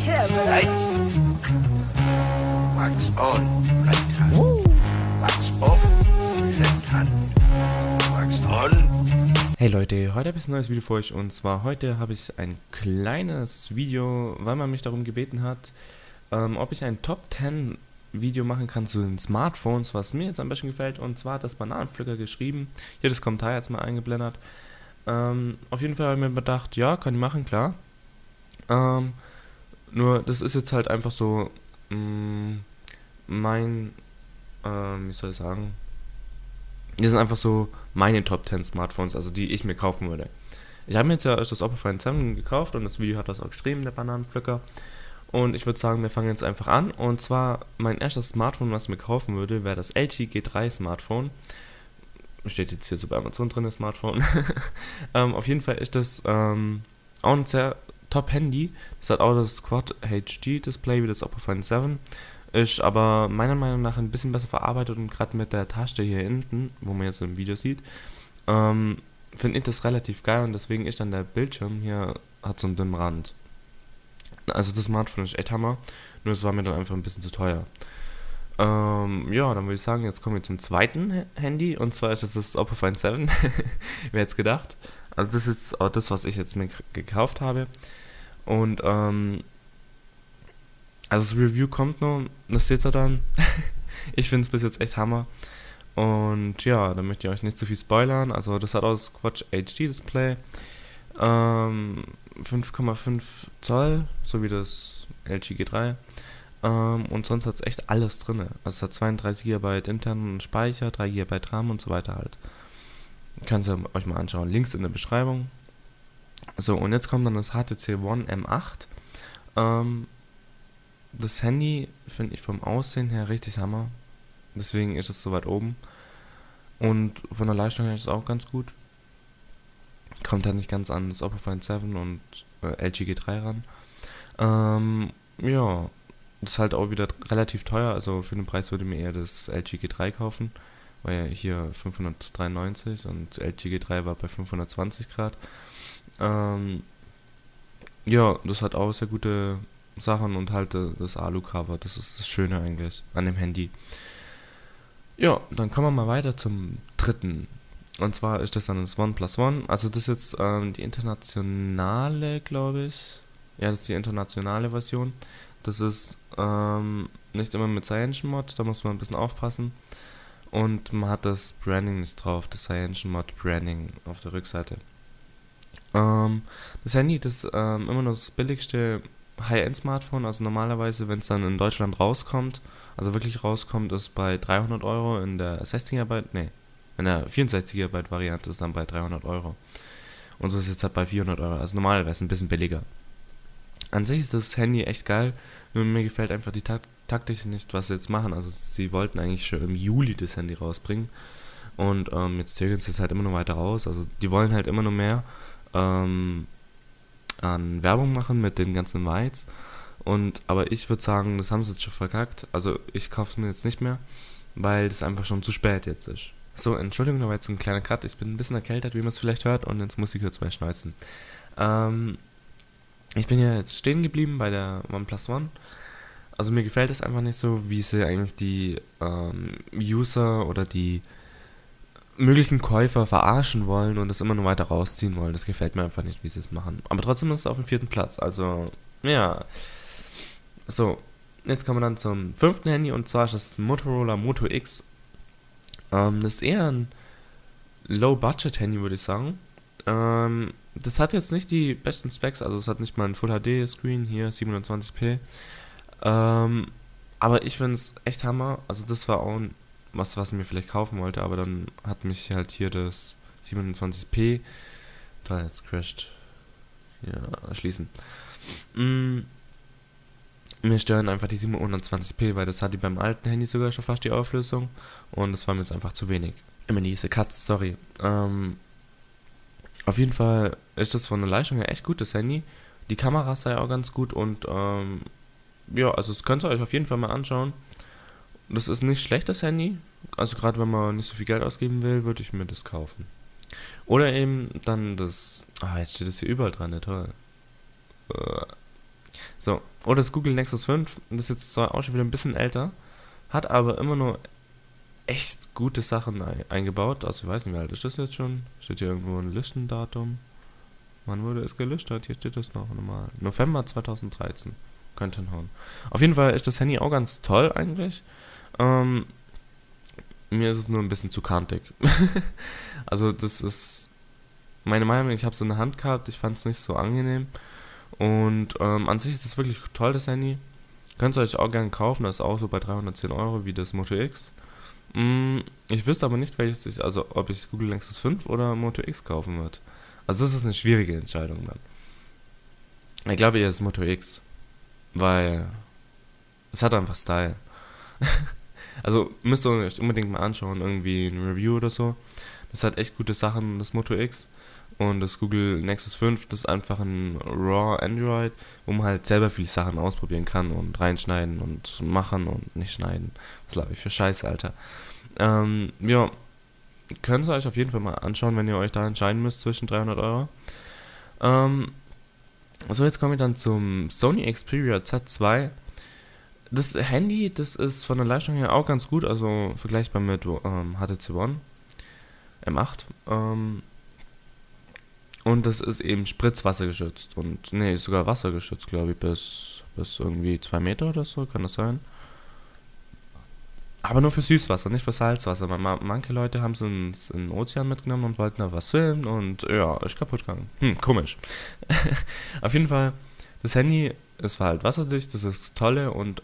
Right. Wax on, right hand. Wax off, left hand. Wax on. Hey Leute, heute habe ich ein neues Video für euch und zwar heute habe ich ein kleines Video, weil man mich darum gebeten hat, ob ich ein Top 10 Video machen kann zu den Smartphones, was mir jetzt am besten gefällt, und zwar hat das Bananenpflücker geschrieben, hier das Kommentar jetzt mal eingeblendet. Auf jeden Fall habe ich mir gedacht, ja, kann ich machen, klar. Nur das ist jetzt halt einfach so mein, wie soll ich sagen, das sind einfach so meine Top 10 Smartphones, also die ich mir kaufen würde. Ich habe mir jetzt ja das Oppo Find 7 gekauft und das Video hat das auch geschrieben, der Bananenpflücker. Und ich würde sagen, wir fangen jetzt einfach an. Und zwar, mein erstes Smartphone, was ich mir kaufen würde, wäre das LG G3 Smartphone. Steht jetzt hier so bei Amazon drin, das Smartphone. Auf jeden Fall ist das auch ein sehr Top-Handy. Das hat auch das Quad HD Display wie das Oppo Find 7. Ist aber meiner Meinung nach ein bisschen besser verarbeitet und gerade mit der Taste hier hinten, wo man jetzt im Video sieht, finde ich das relativ geil und deswegen ist dann der Bildschirm hier, hat so einen dünnen Rand. Also das Smartphone ist echt Hammer, nur es war mir dann einfach ein bisschen zu teuer. Ja, dann würde ich sagen, jetzt kommen wir zum zweiten Handy und zwar ist das Oppo Find 7. Wer hätte es gedacht? Also das ist jetzt auch das, was ich jetzt mir gekauft habe. Und also das Review kommt noch, das seht ihr dann. Ich finde es bis jetzt echt Hammer. Und ja, da möchte ich euch nicht zu viel spoilern. Also das hat auch das Quad HD Display. 5,5 Zoll, so wie das LG G3. Und sonst hat es echt alles drin. Also es hat 32 GB internen Speicher, 3 GB RAM und so weiter halt. Könnt ihr euch mal anschauen. Links in der Beschreibung. So, und jetzt kommt dann das HTC One M8. Das Handy finde ich vom Aussehen her richtig Hammer. Deswegen ist es so weit oben. Und von der Leistung her ist es auch ganz gut. Kommt halt nicht ganz an das Oppo Find 7 und LG G3 ran. Ja, das ist halt auch wieder relativ teuer. Also für den Preis würde ich mir eher das LG G3 kaufen. War ja hier 593 und LG G3 war bei 520 Grad. Ja, das hat auch sehr gute Sachen und halt das Alu-Cover. Das ist das Schöne eigentlich an dem Handy. Ja, dann kommen wir mal weiter zum dritten. Und zwar ist das dann das OnePlus One. Also das ist jetzt die internationale, glaube ich. Ja, das ist die internationale Version. Das ist nicht immer mit CyanogenMod, da muss man ein bisschen aufpassen. Und man hat das Branding nicht drauf, das CyanogenMod Branding auf der Rückseite. Das Handy, das ist immer noch das billigste High-End-Smartphone. Also normalerweise, wenn es dann in Deutschland rauskommt, also wirklich rauskommt, ist bei 300 Euro in der 16 GB, nee, in der 64 GB Variante ist dann bei 300 Euro. Und so ist es jetzt halt bei 400 Euro, also normalerweise ein bisschen billiger. An sich ist das Handy echt geil, nur mir gefällt einfach die Taktik nicht, was sie jetzt machen. Also sie wollten eigentlich schon im Juli das Handy rausbringen und jetzt zögern sie es halt immer noch weiter raus. Also die wollen halt immer noch mehr an Werbung machen mit den ganzen Whites. Aber ich würde sagen, das haben sie jetzt schon verkackt. Also ich kaufe es mir jetzt nicht mehr, weil das einfach schon zu spät jetzt ist. So, Entschuldigung, da war jetzt ein kleiner Cut. Ich bin ein bisschen erkältet, wie man es vielleicht hört, und jetzt muss ich kurz mal schneuzen. Ich bin ja jetzt stehen geblieben bei der OnePlus One. Also mir gefällt es einfach nicht so, wie sie eigentlich die User oder die möglichen Käufer verarschen wollen und das immer nur weiter rausziehen wollen. Das gefällt mir einfach nicht, wie sie es machen. Aber trotzdem ist es auf dem 4. Platz. Also, ja. So, jetzt kommen wir dann zum 5. Handy und zwar ist das Motorola Moto X. Das ist eher ein Low-Budget-Handy, würde ich sagen. Das hat jetzt nicht die besten Specs, also es hat nicht mal einen Full-HD-Screen, hier 720p. Aber ich finde es echt Hammer. Also das war auch was ich mir vielleicht kaufen wollte, aber dann hat mich halt hier das 27p, da jetzt crasht, hier schließen. Mir stören einfach die 720p, weil das hatte beim alten Handy sogar schon fast die Auflösung und das war mir jetzt einfach zu wenig. Immer diese Cuts, sorry. Auf jeden Fall ist das von der Leistung her echt gut, das Handy. Die Kamera sei auch ganz gut und ja, also das könnt ihr euch auf jeden Fall mal anschauen. Das ist nicht schlecht, das Handy. Also gerade wenn man nicht so viel Geld ausgeben will, würde ich mir das kaufen. Oder eben dann das... jetzt steht das hier überall dran, ja toll. So, oder das Google Nexus 5, das ist jetzt zwar auch schon wieder ein bisschen älter, hat aber immer nur echt gute Sachen eingebaut. Also ich weiß nicht, wie alt ist das jetzt schon? Steht hier irgendwo ein Listendatum? Wann wurde es gelöscht? Hier steht das noch normal. November 2013. Könnte hinhauen. Auf jeden Fall ist das Handy auch ganz toll eigentlich. Ähm, Mir ist es nur ein bisschen zu kantig. Also das ist meine Meinung, ich habe es in der Hand gehabt, ich fand es nicht so angenehm. Und an sich ist es wirklich toll, das Handy. Könnt ihr euch auch gerne kaufen, das ist auch so bei 310 Euro wie das Moto X. Ich wüsste aber nicht, welches ich, also ob ich Google Nexus 5 oder Moto X kaufen würde. Also das ist eine schwierige Entscheidung dann. Ich glaube eher das Moto X, weil es hat einfach Style. Also müsst ihr euch unbedingt mal anschauen, irgendwie ein Review oder so. Das hat echt gute Sachen, das Moto X. Und das Google Nexus 5, das ist einfach ein Raw Android, wo man halt selber viele Sachen ausprobieren kann und reinschneiden und machen und nicht schneiden. Was glaube ich für Scheiße, Alter. Ja, könnt ihr euch auf jeden Fall mal anschauen, wenn ihr euch da entscheiden müsst zwischen 300 Euro. Ähm, so, jetzt komme ich dann zum Sony Xperia Z2. Das Handy, das ist von der Leistung her auch ganz gut, also vergleichbar mit HTC One M8. Und das ist eben spritzwassergeschützt. Und nee, sogar wassergeschützt, glaube ich, bis irgendwie 2 Meter oder so, kann das sein? Aber nur für Süßwasser, nicht für Salzwasser. Manche Leute haben es in den Ozean mitgenommen und wollten da was filmen und ja, ist kaputt gegangen. Komisch. Auf jeden Fall, das Handy, es war halt wasserdicht, das ist das Tolle und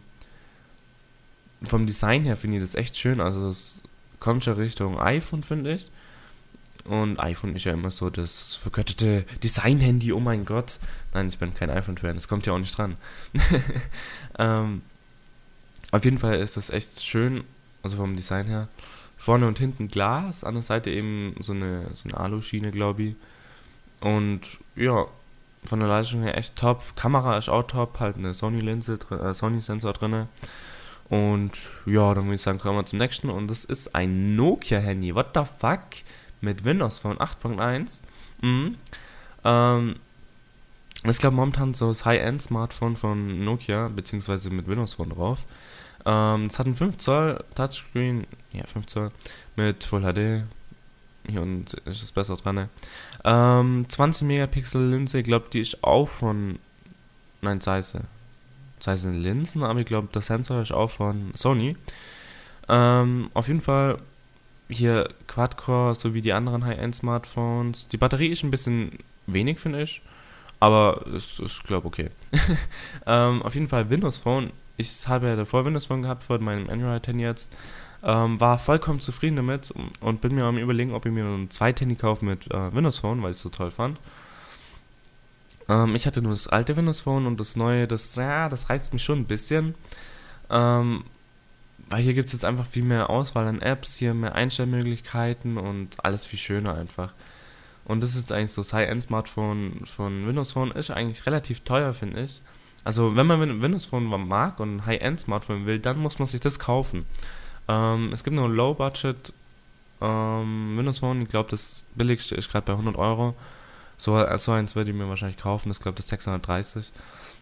vom Design her finde ich das echt schön. Also es kommt schon Richtung iPhone, finde ich. Und iPhone ist ja immer so das vergötterte Design-Handy, oh mein Gott. Nein, ich bin kein iPhone-Fan, das kommt ja auch nicht dran. Auf jeden Fall ist das echt schön, also vom Design her. Vorne und hinten Glas, an der Seite eben so eine Aluschiene, glaube ich. Und ja, von der Leistung her echt top. Kamera ist auch top, halt eine Sony-Linse, Sony-Sensor drin. Und ja, dann würde ich sagen, kommen wir zum nächsten. Und das ist ein Nokia-Handy. What the fuck? Mit Windows Phone 8.1. Das ist, glaube ich, momentan so das High-End-Smartphone von Nokia, beziehungsweise mit Windows Phone drauf. Es hat einen 5 Zoll Touchscreen, ja, 5 Zoll, mit Full HD. Hier unten ist es besser dran. 20 Megapixel Linse, ich glaube, die ist auch von. Nein, Zeiss sind Linsen, aber ich glaube, der Sensor ist auch von Sony. Auf jeden Fall hier Quad-Core, so wie die anderen High-End-Smartphones. Die Batterie ist ein bisschen wenig, finde ich. Aber es ist, glaube ich, okay. Auf jeden Fall Windows Phone. Ich habe ja davor Windows Phone gehabt, vor meinem Android-Handy jetzt. War vollkommen zufrieden damit und bin mir am Überlegen, ob ich mir ein zweites Handy kaufe mit Windows Phone, weil ich es so toll fand. Ich hatte nur das alte Windows Phone und das neue, das reizt mich schon ein bisschen. Weil hier gibt es jetzt einfach viel mehr Auswahl an Apps, hier mehr Einstellmöglichkeiten und alles viel schöner einfach. Und das ist eigentlich so das High-End-Smartphone von Windows Phone, ist eigentlich relativ teuer, finde ich. Also wenn man Windows Phone mag und ein High-End-Smartphone will, dann muss man sich das kaufen. Es gibt nur Low-Budget Windows Phone, ich glaube das billigste ist gerade bei 100 Euro. So eins würde ich mir wahrscheinlich kaufen, das glaube das 630.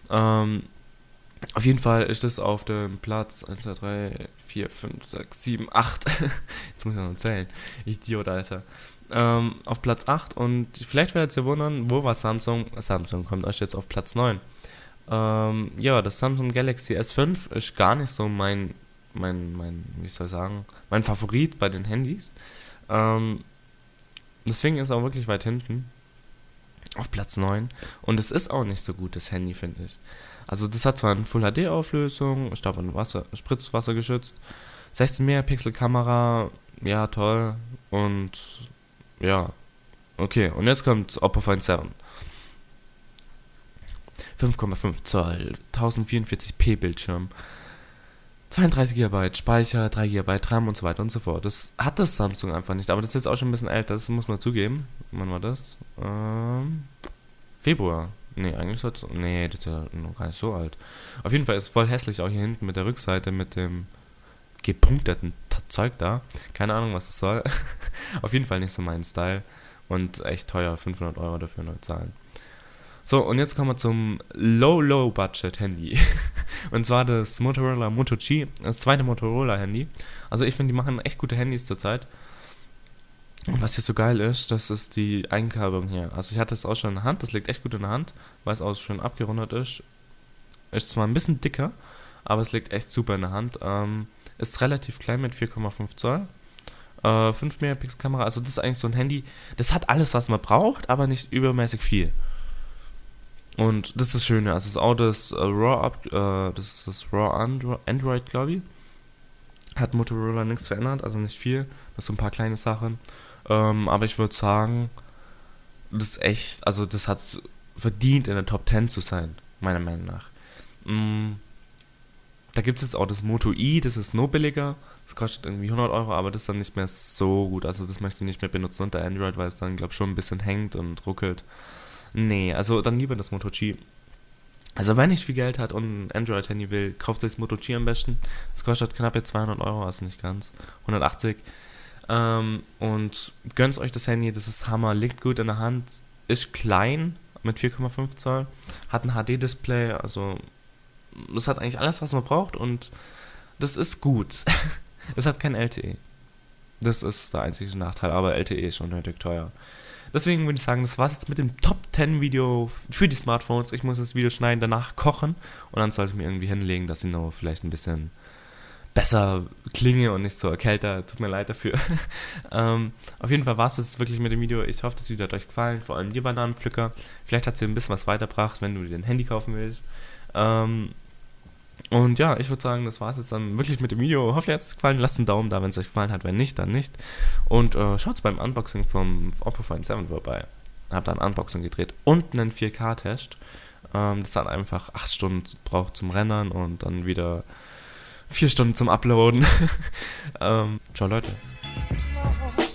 Auf jeden Fall ist das auf dem Platz 1, 2, 3, 4, 5, 6, 7, 8. Jetzt muss ich noch zählen. Idiot, Alter. Auf Platz 8 und vielleicht werdet ihr wundern, wo war Samsung? Samsung kommt euch jetzt auf Platz 9. Ja, das Samsung Galaxy S5 ist gar nicht so wie soll ich sagen, mein Favorit bei den Handys. Deswegen ist es auch wirklich weit hinten. Auf Platz 9. Und es ist auch nicht so gut, das Handy, finde ich. Also das hat zwar eine Full HD Auflösung, Staub- und Spritzwasser geschützt, 16 Megapixel Kamera, ja toll und ja, okay. Und jetzt kommt Oppo Find 7. 5,5 Zoll, 1044p Bildschirm, 32 GB Speicher, 3 GB RAM und so weiter und so fort. Das hat das Samsung einfach nicht, aber das ist jetzt auch schon ein bisschen älter, das muss man zugeben. Wann war das? Februar. Nee, eigentlich soll es. Nee, das ist ja noch gar nicht so alt. Auf jeden Fall ist es voll hässlich auch hier hinten mit der Rückseite, mit dem gepunkteten Zeug da. Keine Ahnung, was es soll. Auf jeden Fall nicht so mein Style. Und echt teuer, 500 Euro dafür neu zahlen. So, und jetzt kommen wir zum Low-Budget-Handy. Und zwar das Motorola Moto G, das zweite Motorola-Handy. Also ich finde, die machen echt gute Handys zurzeit. Und was hier so geil ist, das ist die Einkabelung hier. Also ich hatte es auch schon in der Hand, das liegt echt gut in der Hand, weil es auch schön abgerundet ist. Ist zwar ein bisschen dicker, aber es liegt echt super in der Hand. Ist relativ klein mit 4,5 Zoll. 5 Megapixel Kamera, also das ist eigentlich so ein Handy, das hat alles, was man braucht, aber nicht übermäßig viel. Und das ist das Schöne, also das ist auch das das ist das Android, glaube ich. Hat Motorola nichts verändert, also nicht viel. Das sind so ein paar kleine Sachen. Aber ich würde sagen, das ist echt, also das hat es verdient, in der Top 10 zu sein, meiner Meinung nach. Da gibt es jetzt auch das Moto i, das ist noch billiger. Das kostet irgendwie 100 Euro, aber das ist dann nicht mehr so gut. Also das möchte ich nicht mehr benutzen unter Android, weil es dann, glaube ich, schon ein bisschen hängt und ruckelt. Nee, also dann lieber das Moto G. Also wenn ich viel Geld hat und ein Android-Handy will, kauft sich das Moto G am besten. Das kostet knapp jetzt 200 Euro, also nicht ganz. 180. Und gönnt euch das Handy, das ist Hammer, liegt gut in der Hand, ist klein mit 4,5 Zoll, hat ein HD-Display, also das hat eigentlich alles, was man braucht und das ist gut. Es hat kein LTE. Das ist der einzige Nachteil, aber LTE ist schon nötig teuer. Deswegen würde ich sagen, das war's jetzt mit dem Top 10 Video für die Smartphones. Ich muss das Video schneiden, danach kochen und dann sollte ich mir irgendwie hinlegen, dass ich noch vielleicht ein bisschen besser klinge und nicht so erkältet. Tut mir leid dafür. Auf jeden Fall war es jetzt wirklich mit dem Video. Ich hoffe, das Video hat euch gefallen, vor allem dir Bananenpflücker. Vielleicht hat es dir ein bisschen was weitergebracht, wenn du dir ein Handy kaufen willst. Und ja, ich würde sagen, das war es jetzt dann wirklich mit dem Video. Hoffentlich hat es gefallen. Lasst einen Daumen da, wenn es euch gefallen hat. Wenn nicht, dann nicht. Und schaut beim Unboxing vom Oppo Find 7 vorbei. Hab da ein Unboxing gedreht und einen 4K-Test. Das hat einfach 8 Stunden braucht zum Rendern und dann wieder 4 Stunden zum Uploaden. Ciao Leute.